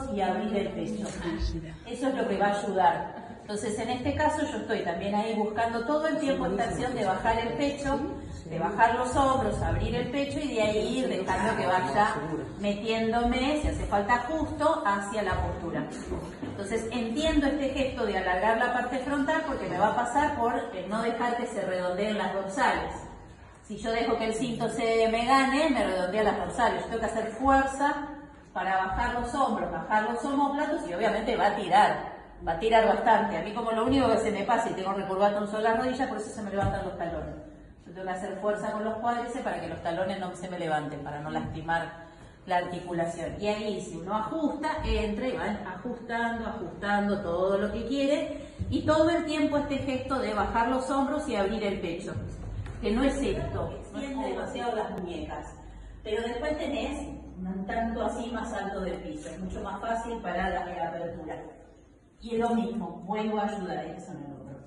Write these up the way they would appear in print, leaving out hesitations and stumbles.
y abrir el pecho. Eso es lo que va a ayudar. Entonces, en este caso, yo estoy también ahí buscando todo el tiempo esta acción de bajar el pecho, de bajar los hombros, abrir el pecho y de ahí ir dejando que vaya metiéndome, si hace falta justo, hacia la postura. Entonces entiendo este gesto de alargar la parte frontal porque me va a pasar por no dejar que se redondeen las dorsales. Si yo dejo que el cinto me gane, me redondea las dorsales. Yo tengo que hacer fuerza para bajar los hombros, bajar los omóplatos y obviamente va a tirar bastante. A mí como lo único que se me pasa y tengo recurvado un solo las rodillas, por eso se me levantan los talones. Yo tengo que hacer fuerza con los cuádriceps para que los talones no se me levanten, para no lastimar la articulación. Y ahí si uno ajusta, entra y van ajustando todo lo que quiere y todo el tiempo este gesto de bajar los hombros y abrir el pecho. Que no es esto, extiende demasiado las muñecas. Pero después tenés un tanto así más alto del piso, es mucho más fácil para la apertura. Y es lo mismo, vuelvo a ayudar, estos son el hombro.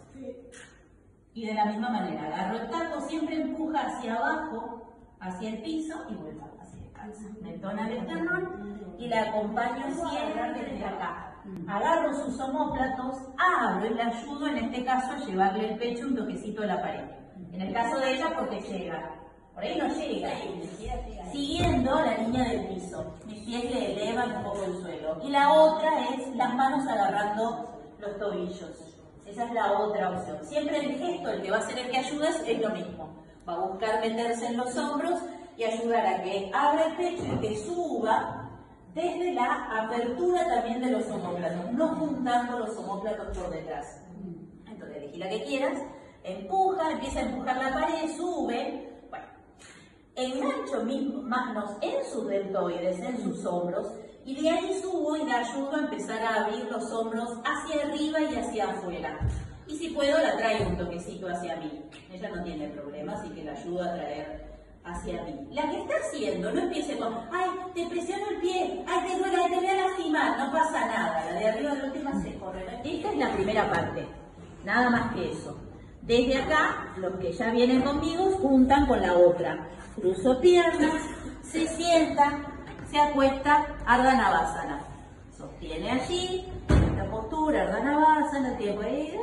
Y de la misma manera, agarro el taco, siempre empuja hacia abajo, hacia el piso y vuelvo hacia el calza. Me entona el esternón y la acompaño siempre desde acá. Agarro sus omóplatos, abro y la ayudo en este caso a llevarle el pecho un toquecito a la pared. En el caso de ella porque llega. Por ahí no llega. Siguiendo la línea del piso. Mis pies le elevan un poco el suelo. Y la otra es las manos agarrando los tobillos. Esa es la otra opción. Siempre el gesto, el que va a ser el que ayudes, es lo mismo. Va a buscar meterse en los hombros y ayudar a que abra el pecho y que suba desde la apertura también de los omóplatos, no juntando los omóplatos por detrás. Entonces elegí la que quieras, empuja, empieza a empujar la pared, sube. Bueno, engancho mis manos en sus deltoides, en sus hombros, y de ahí subo y la ayudo a empezar a abrir los hombros hacia arriba y hacia afuera. Y si puedo, la traigo un toquecito hacia mí. Ella no tiene problema, así que la ayudo a traer hacia mí. La que está haciendo, no empiece con, ay, te presiono el pie, ay, te duele, te voy a lastimar, no pasa nada. La de arriba de la última se corre. Esta es la primera parte, nada más que eso. Desde acá, los que ya vienen conmigo juntan con la otra. Cruzo piernas, se sienta, se acuesta, Ardha Navasana. Sostiene allí, esta postura, Ardha Navasana, tiempo ahí,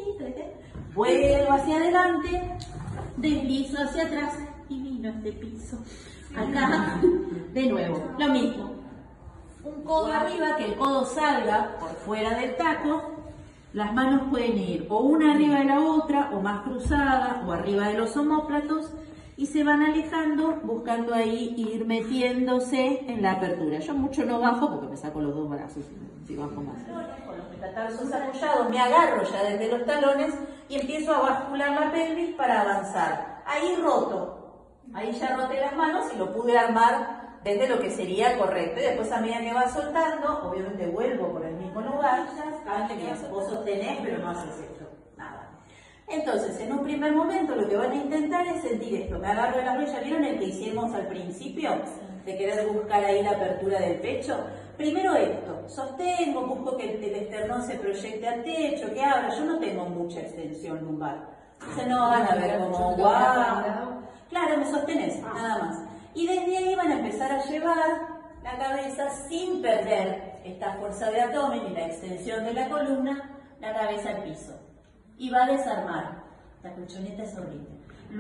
vuelvo hacia adelante, deslizo hacia atrás y vino este piso. Acá, de nuevo, lo mismo. Un codo arriba, que el codo salga por fuera del taco. Las manos pueden ir o una arriba de la otra, o más cruzadas, o arriba de los omóplatos, y se van alejando, buscando ahí ir metiéndose en la apertura. Yo mucho no bajo porque me saco los dos brazos, si bajo más. Con los metatarsos apoyados me agarro ya desde los talones y empiezo a bascular la pelvis para avanzar. Ahí roto, ahí ya roté las manos y lo pude armar desde lo que sería correcto. Y después a medida que va soltando, obviamente vuelvo por el mismo lugar, vos sostenés pero no haces esto, nada. Entonces, en un primer momento lo que van a intentar es sentir esto. Me agarro de las rodillas, ¿vieron el que hicimos al principio? De querer buscar ahí la apertura del pecho. Primero esto, sostengo, busco que el esternón se proyecte al techo, que abra. Yo no tengo mucha extensión lumbar. Entonces no van a ver como guau. Claro, me sostenés, nada más. Y desde ahí van a empezar a llevar la cabeza sin perder esta fuerza de abdomen y la extensión de la columna, la cabeza al piso. Y va a desarmar. La colchoneta es horrible.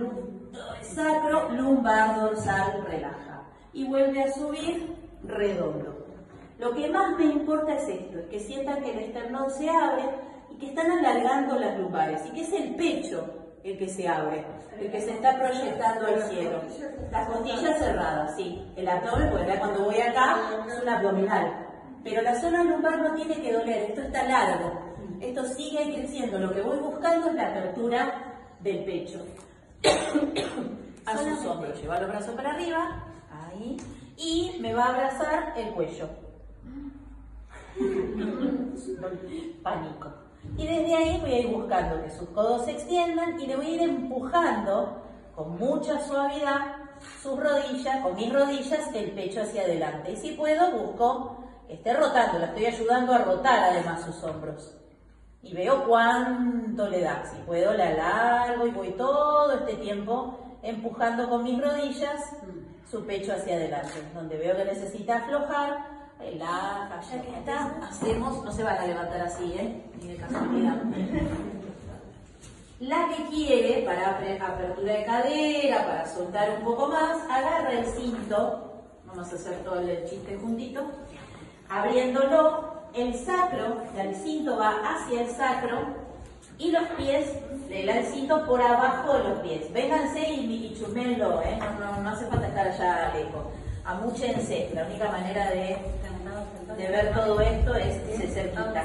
Sacro, lumbar, dorsal, relaja. Y vuelve a subir redondo. Lo que más me importa es esto, es que sientan que el esternón se abre y que están alargando las lumbares y que es el pecho el que se abre, el que se está proyectando al cielo. Las costillas cerradas, sí. El abdomen, porque cuando voy acá es un abdominal. Pero la zona lumbar no tiene que doler, esto está largo. Esto sigue creciendo. Lo que voy buscando es la apertura del pecho. A sus hombros. Lleva los brazos para arriba. Ahí. Y me va a abrazar el cuello. Pánico. Y desde ahí voy a ir buscando que sus codos se extiendan y le voy a ir empujando con mucha suavidad sus rodillas, con mis rodillas, el pecho hacia adelante. Y si puedo, busco que esté rotando. La estoy ayudando a rotar además sus hombros. Y veo cuánto le da. Si puedo, la alargo y voy todo este tiempo empujando con mis rodillas su pecho hacia adelante. Donde veo que necesita aflojar, relaja, ya que está, hacemos, no se van a levantar así, ni de casualidad. La que quiere, para apertura de cadera, para soltar un poco más, agarra el cinto, vamos a hacer todo el chiste juntito, abriéndolo, el sacro, el cinto va hacia el sacro y los pies, el cinto por abajo de los pies. Vénganse y chusmenlo, no hace falta estar allá lejos. Amúchense, la única manera de ver todo esto es cerquita.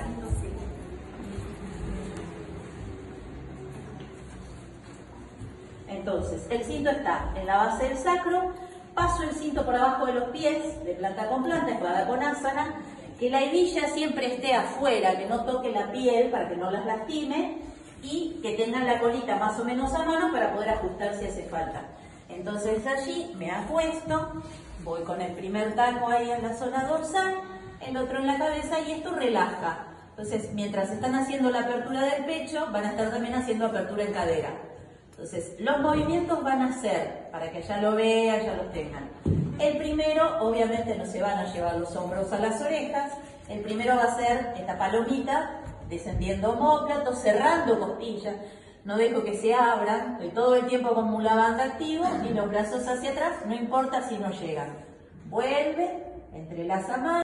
Entonces, el cinto está en la base del sacro, paso el cinto por abajo de los pies, de planta con planta, espada con asana, que la hebilla siempre esté afuera, que no toque la piel para que no las lastime y que tengan la colita más o menos a mano para poder ajustar si hace falta. Entonces allí me acuesto, voy con el primer taco ahí en la zona dorsal, el otro en la cabeza y esto relaja. Entonces, mientras están haciendo la apertura del pecho, van a estar también haciendo apertura en cadera. Entonces, los movimientos van a ser, para que ya lo vean, ya lo tengan. El primero, obviamente no se van a llevar los hombros a las orejas. El primero va a ser esta palomita, descendiendo omóplato, cerrando costillas. No dejo que se abran, estoy todo el tiempo con mula banda activo y los brazos hacia atrás, no importa si no llegan. Vuelve, entrelaza más.